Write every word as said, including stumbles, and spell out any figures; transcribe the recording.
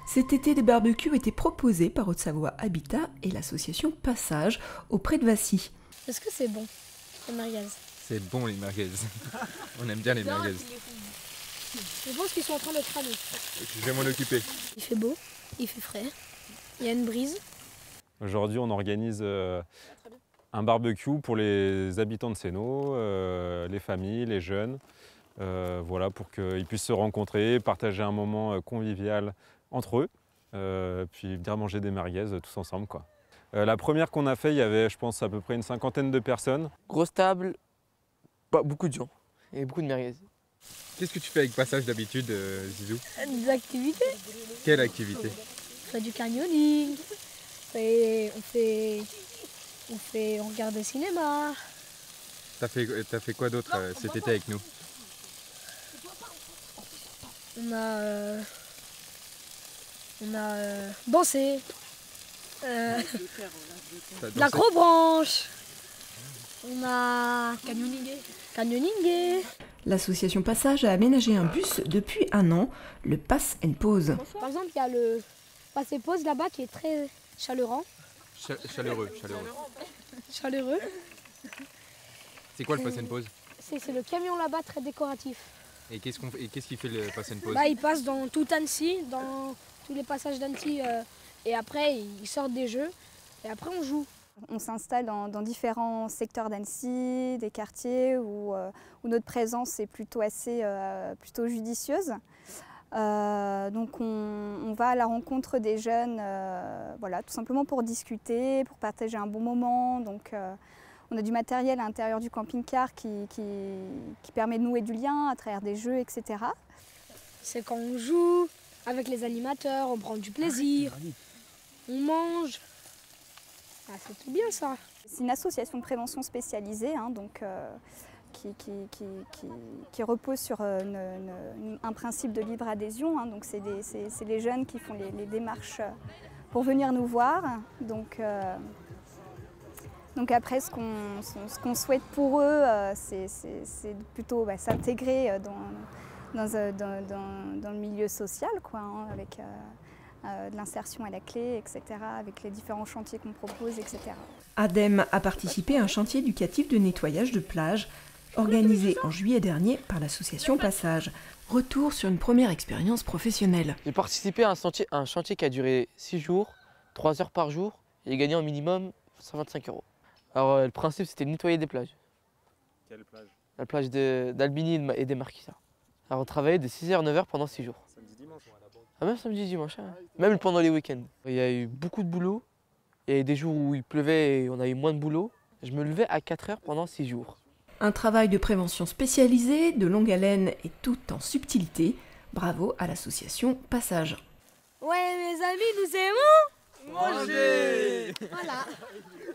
Cet été, des barbecues étaient proposés par Haute-Savoie Habitat et l'association Passage auprès de Vassy. Est-ce que c'est bon, les merguez? C'est bon les merguez. On aime bien les merguez. Je pense qu'ils sont en train de cramer. Je vais m'en occuper. Il fait beau, il fait frais, il y a une brise. Aujourd'hui, on organise euh, un barbecue pour les habitants de Sénaux, euh, les familles, les jeunes, euh, voilà, pour qu'ils puissent se rencontrer, partager un moment convivial entre eux, euh, puis bien manger des merguez tous ensemble, quoi. Euh, la première qu'on a fait, il y avait, je pense, à peu près une cinquantaine de personnes. Grosse table, pas beaucoup de gens et beaucoup de merguez. Qu'est-ce que tu fais avec Passage d'habitude, euh, Zizou? Des activités. Quelle activité? On fait du canyoning, on fait, on fait, on fait, on regarde des cinémas. T'as fait, t'as fait quoi d'autre euh, cet été avec nous? On a, euh, on a euh, dansé, euh, l'acrobranche, on a canyoningé. canyoningé. L'association Passage a aménagé un bus depuis un an, le Pass and Pause. Par exemple, il y a le Pass and Pause là-bas qui est très chaleureux. Ch chaleureux, chaleureux. Chaleureux. C'est quoi le Pass and Pause? C'est le camion là-bas très décoratif. Et qu'est-ce qu'on, et qu'est-ce qui fait le Pass and Pause? Bah, il passe dans tout Annecy, dans tous les passages d'Annecy, euh, et après ils sortent des jeux, et après on joue. On s'installe dans, dans différents secteurs d'Annecy, des quartiers où, euh, où notre présence est plutôt assez euh, plutôt judicieuse. Euh, donc on, on va à la rencontre des jeunes, euh, voilà, tout simplement pour discuter, pour partager un bon moment. Donc, euh, on a du matériel à l'intérieur du camping-car qui, qui, qui permet de nouer du lien à travers des jeux, et cetera. C'est quand on joue avec les animateurs, on prend du plaisir, on mange. Ah, c'est tout bien ça. C'est une association de prévention spécialisée, hein, donc, euh, qui, qui, qui, qui, qui repose sur une, une, un principe de libre adhésion. Hein, donc c'est les jeunes qui font les, les démarches pour venir nous voir. Donc, euh, donc après, ce qu'on ce qu'on souhaite pour eux, euh, c'est plutôt bah, s'intégrer dans, dans, dans, dans, dans le milieu social, quoi, hein, avec... Euh, Euh, de l'insertion à la clé, et cetera, avec les différents chantiers qu'on propose, et cetera. Adem a participé à un chantier éducatif de nettoyage de plage organisé en juillet dernier par l'association Passage. Retour sur une première expérience professionnelle. J'ai participé à un chantier, un chantier qui a duré six jours, trois heures par jour, et j'ai gagné en minimum cent vingt-cinq euros. Alors euh, le principe c'était de nettoyer des plages. Quelle plage? La plage d'Albigny et des Marquisards. Alors on travaillait de six heures à neuf heures pendant six jours. Samedi, dimanche. Ah, même samedi, dimanche, hein. Même pendant les week-ends. Il y a eu beaucoup de boulot. Il y a eu des jours où il pleuvait et on a eu moins de boulot. Je me levais à quatre heures pendant six jours. Un travail de prévention spécialisé, de longue haleine et tout en subtilité. Bravo à l'association Passage. Ouais, mes amis, nous aimons manger. Voilà.